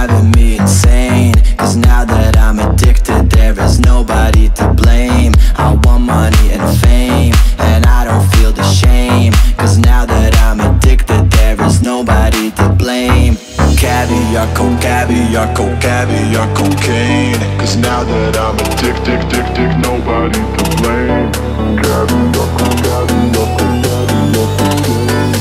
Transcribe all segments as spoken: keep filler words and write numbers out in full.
driving me insane. Cause now that I'm addicted, there is nobody to blame. I want money and fame, and I don't feel the shame. Cause now that I'm addicted, there is nobody to blame. Caviar, coke, caviar, coke, caviar, cocaine. Cause now that I'm addicted, addicted, nobody to blame. Caviar, coke, caviar, coke, caviar, cocaine.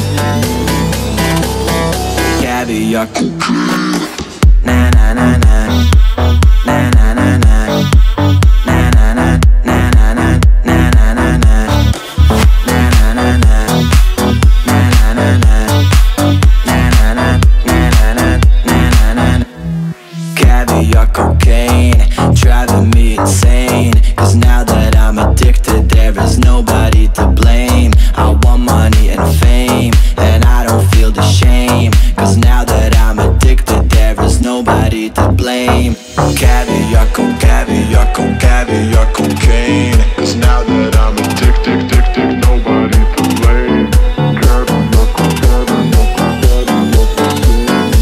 Caviar, cocaine. Na na na na. Na na na na. Na na na na na na na na na na. Na na na na. Na na na na. Na na na na na na na na. Caviar, cocaine, driving me insane. Cause now that I'm addicted, there is nobody to blame. I want money and fame, and I don't feel the shame. Cause now that I'm addicted, there is nobody to blame. Caviar, coke, caviar, coke, caviar, cocaine. Cause now that I'm addicted, addicted, nobody to blame. Caviar, coke, caviar, coke, caviar, cocaine.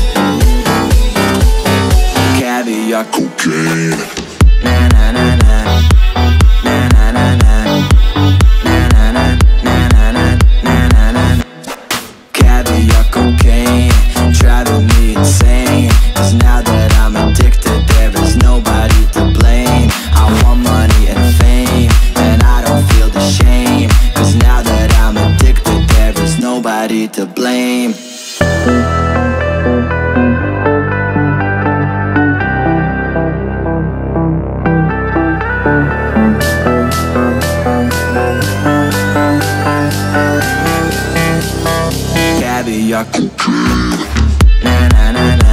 Caviar, cocaine. Na na na na. Na na na na. Na na na na na na na na na. Caviar, cocaine, driving me insane. Cause now that I'm addicted, there is nobody to blame. I want money and fame, and I don't feel the shame. Cause now that I'm addicted, there is nobody to blame. Caviar, cocaine. Na na na na.